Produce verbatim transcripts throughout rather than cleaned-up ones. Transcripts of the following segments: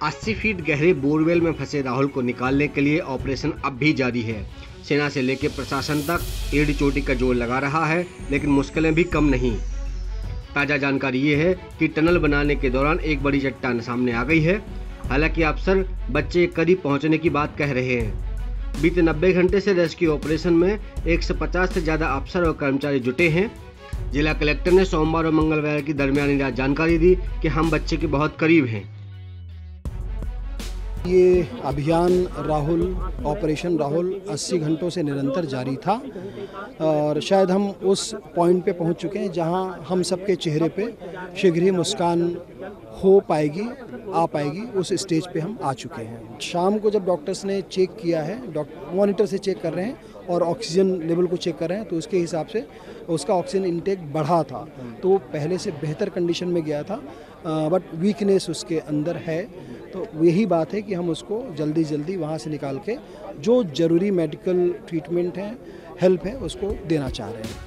अस्सी फीट गहरे बोरवेल में फंसे राहुल को निकालने के लिए ऑपरेशन अब भी जारी है। सेना से लेकर प्रशासन तक एड़ी चोटी का जोर लगा रहा है, लेकिन मुश्किलें भी कम नहीं। ताज़ा जानकारी ये है कि टनल बनाने के दौरान एक बड़ी चट्टान सामने आ गई है। हालांकि अफसर बच्चे के करीब पहुंचने की बात कह रहे हैं। बीते नब्बे घंटे से रेस्क्यू ऑपरेशन में एक सौ पचास से ज़्यादा अफसर और कर्मचारी जुटे हैं। जिला कलेक्टर ने सोमवार और मंगलवार की दरमियानी रात जानकारी दी कि हम बच्चे के बहुत करीब हैं। ये अभियान राहुल ऑपरेशन राहुल अस्सी घंटों से निरंतर जारी था और शायद हम उस पॉइंट पे पहुंच चुके हैं जहां हम सबके चेहरे पे शीघ्र ही मुस्कान हो पाएगी आ पाएगी। उस स्टेज पे हम आ चुके हैं। शाम को जब डॉक्टर्स ने चेक किया है, डॉक्टर मॉनिटर से चेक कर रहे हैं और ऑक्सीजन लेवल को चेक कर रहे हैं, तो उसके हिसाब से उसका ऑक्सीजन इंटेक बढ़ा था, तो पहले से बेहतर कंडीशन में गया था, बट वीकनेस उसके अंदर है। तो यही बात है कि हम उसको जल्दी जल्दी वहाँ से निकाल के जो ज़रूरी मेडिकल ट्रीटमेंट है, हेल्प है, उसको देना चाह रहे हैं।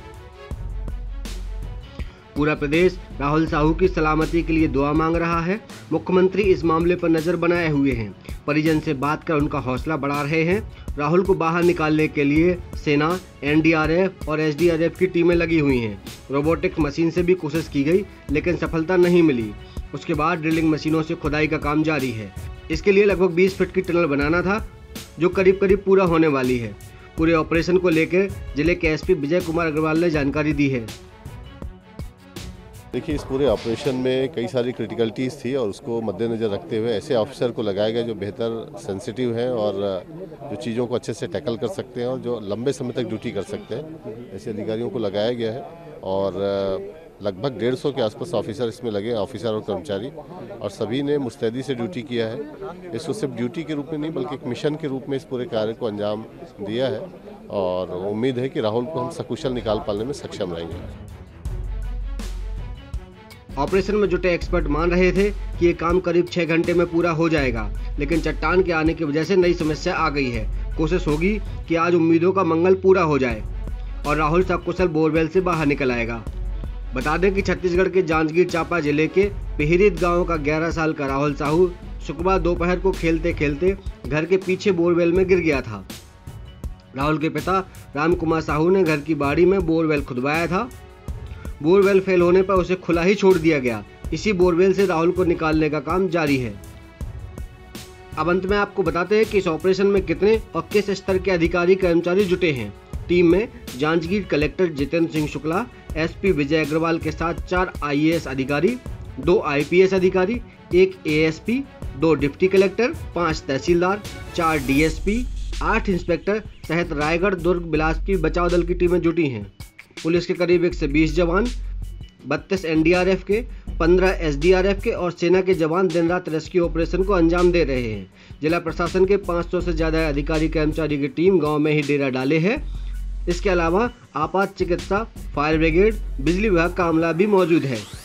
पूरा प्रदेश राहुल साहू की सलामती के लिए दुआ मांग रहा है। मुख्यमंत्री इस मामले पर नजर बनाए हुए हैं। परिजन से बात कर उनका हौसला बढ़ा रहे हैं। राहुल को बाहर निकालने के लिए सेना, एन डी आर एफ और एस डी आर एफ की टीमें लगी हुई हैं। रोबोटिक मशीन से भी कोशिश की गई, लेकिन सफलता नहीं मिली। उसके बाद ड्रिलिंग मशीनों से खुदाई का काम जारी है। इसके लिए लगभग बीस फीट की टनल बनाना था, जो करीब करीब पूरा होने वाली है। पूरे ऑपरेशन को लेकर जिले के एस पी विजय कुमार अग्रवाल ने जानकारी दी है। देखिए, इस पूरे ऑपरेशन में कई सारी क्रिटिकलिटीज़ थी और उसको मद्देनज़र रखते हुए ऐसे ऑफिसर को लगाया गया जो बेहतर सेंसिटिव हैं और जो चीज़ों को अच्छे से टैकल कर सकते हैं और जो लंबे समय तक ड्यूटी कर सकते हैं, ऐसे अधिकारियों को लगाया गया है। और लगभग डेढ़ सौ के आसपास ऑफिसर इसमें लगे, ऑफिसर और कर्मचारी, और सभी ने मुस्तैदी से ड्यूटी किया है। इसको सिर्फ ड्यूटी के रूप में नहीं बल्कि एक मिशन के रूप में इस पूरे कार्य को अंजाम दिया है और उम्मीद है कि राहुल को हम सकुशल निकाल पाने में सक्षम रहेंगे। ऑपरेशन में जुटे एक्सपर्ट मान रहे थे कि ये काम करीब छह घंटे में पूरा हो जाएगा, लेकिन चट्टान के आने की वजह से नई समस्या आ गई है। कोशिश होगी कि आज उम्मीदों का मंगल पूरा हो जाए और राहुल सकुशल बोरवेल से बाहर निकल आएगा। बता दें कि छत्तीसगढ़ के जांजगीर चांपा जिले के पिहिरित गांव का ग्यारह साल का राहुल साहू शुक्रवार दोपहर को खेलते खेलते घर के पीछे बोरवेल में गिर गया था। राहुल के पिता राम कुमार साहू ने घर की बाड़ी में बोरवेल खुदवाया था। बोरवेल फेल होने पर उसे खुला ही छोड़ दिया गया। इसी बोरवेल से राहुल को निकालने का काम जारी है। अब अंत में आपको बताते हैं कि इस ऑपरेशन में कितने और किस स्तर के अधिकारी कर्मचारी जुटे हैं। टीम में Janjgir collector Jitendra Singh Shukla, S P Vijay Agarwal के साथ चार आई ए एस अधिकारी, दो आई पी एस अधिकारी, एक ए एस पी, दो डिप्टी कलेक्टर, पाँच तहसीलदार, चार डी एस पी, आठ इंस्पेक्टर सहित रायगढ़, दुर्ग, बिलासपुर बचाव दल की टीमें जुटी हैं। पुलिस के करीब एक सौ बीस जवान, बत्तीस एन डी आर एफ के, पंद्रह एस डी आर एफ के और सेना के जवान दिन रात रेस्क्यू ऑपरेशन को अंजाम दे रहे हैं। जिला प्रशासन के पाँच सौ से ज़्यादा अधिकारी कर्मचारी की टीम गांव में ही डेरा डाले है। इसके अलावा आपात चिकित्सा, फायर ब्रिगेड, बिजली विभाग का अमला भी मौजूद है।